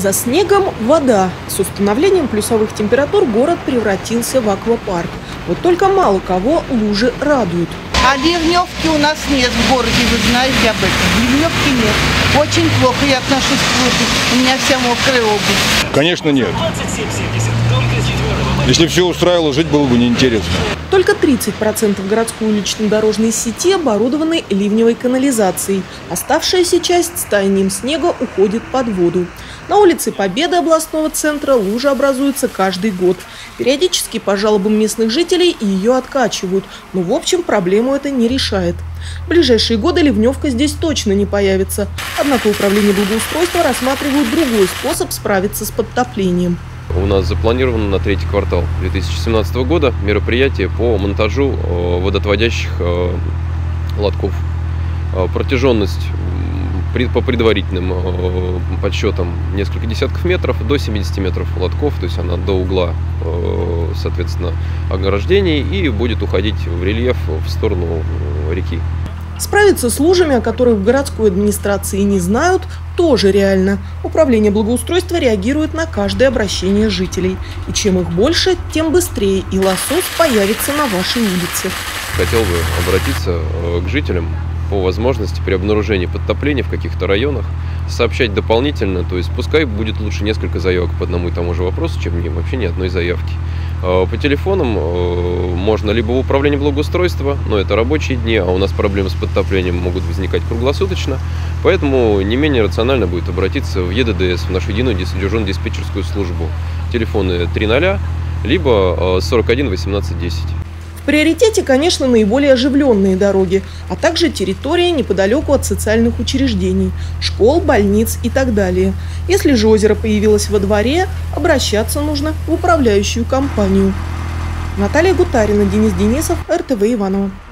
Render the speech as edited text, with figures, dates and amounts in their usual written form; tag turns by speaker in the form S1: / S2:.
S1: За снегом вода. С установлением плюсовых температур город превратился в аквапарк. Вот только мало кого лужи радуют.
S2: А ливневки у нас нет в городе, вы знаете об этом. Ливневки нет. Очень плохо я отношусь к луже. У меня вся мокрая обувь.
S3: Конечно, нет. Если все устраивало, жить было бы неинтересно.
S1: Только 30% городской улично-дорожной сети оборудованы ливневой канализацией. Оставшаяся часть с таянием снега уходит под воду. На улице Победы областного центра лужи образуются каждый год. Периодически по жалобам местных жителей ее откачивают, но в общем проблему это не решает. В ближайшие годы ливневка здесь точно не появится. Однако управление благоустройства рассматривает другой способ справиться с подтоплением.
S4: У нас запланировано на третий квартал 2017 года мероприятие по монтажу водоотводящих лотков. Протяженность по предварительным подсчетам несколько десятков метров, до 70 метров лотков, то есть она до угла, соответственно, ограждений и будет уходить в рельеф в сторону реки.
S1: Справиться с лужами, о которых в городской администрации не знают, тоже реально. Управление благоустройства реагирует на каждое обращение жителей. И чем их больше, тем быстрее и лосось появится на вашей улице.
S4: Хотел бы обратиться к жителям по возможности при обнаружении подтопления в каких-то районах сообщать дополнительно, то есть пускай будет лучше несколько заявок по одному и тому же вопросу, чем вообще ни одной заявки. По телефонам можно либо в управление благоустройства, но это рабочие дни, а у нас проблемы с подтоплением могут возникать круглосуточно, поэтому не менее рационально будет обратиться в ЕДДС, в нашу единую дежурную диспетчерскую службу. Телефоны 300, либо 41 18 10.
S1: В приоритете, конечно, наиболее оживленные дороги, а также территории неподалеку от социальных учреждений, школ, больниц и так далее. Если же озеро появилось во дворе, обращаться нужно в управляющую компанию. Наталья Гутарина, Денис Денисов, РТВ Иваново.